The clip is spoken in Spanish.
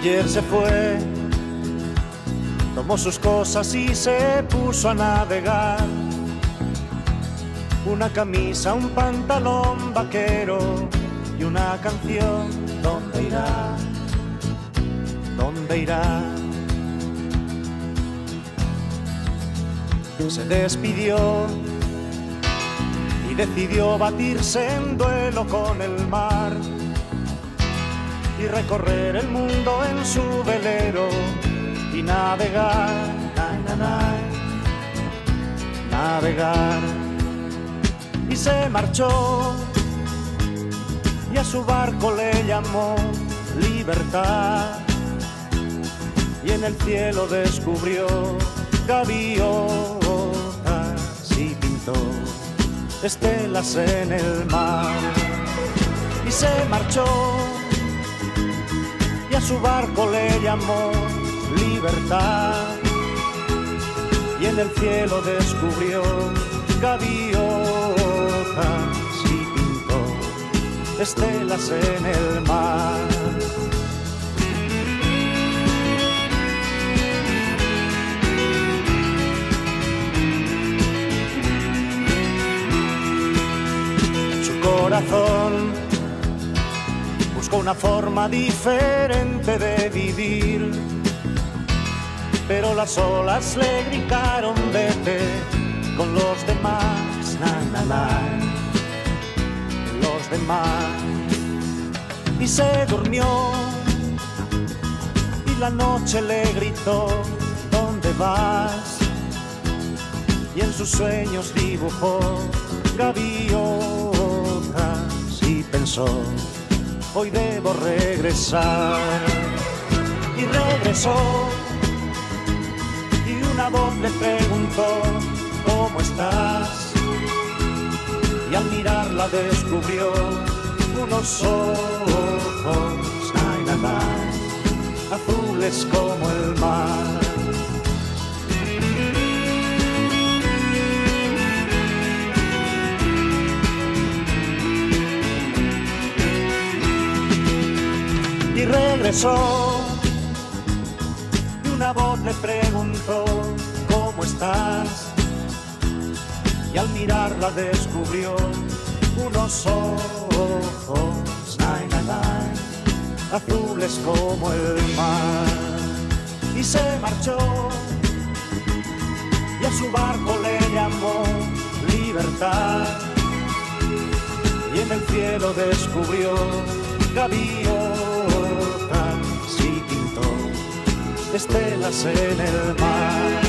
Ayer se fue, tomó sus cosas y se puso a navegar. Una camisa, un pantalón vaquero y una canción. ¿Dónde irá? ¿Dónde irá? Se despidió y decidió batirse en duelo con el mar y recorrer el mundo en su velero y navegar, navegar. Y se marchó y a su barco le llamó Libertad, y en el cielo descubrió gaviotas y pintó estelas en el mar. Y se marchó y a su barco le llamó Libertad, y en el cielo descubrió gaviotas y pintó estelas en el mar. Corazón buscó una forma diferente de vivir, pero las olas le gritaron vete con los demás, los demás. Y se durmió y la noche le gritó ¿dónde vas? Y en sus sueños dibujó gaviotas y pensó hoy debo regresar. Y regresó y una voz le preguntó ¿cómo estás? Y al mirarla descubrió unos ojos azules como el mar. Y regresó y una voz le preguntó ¿cómo estás? Y al mirarla descubrió unos ojos azules como el mar. Y se marchó y a su barco le llamó Libertad, y en el cielo descubrió gaviotas y pintó estelas en el mar.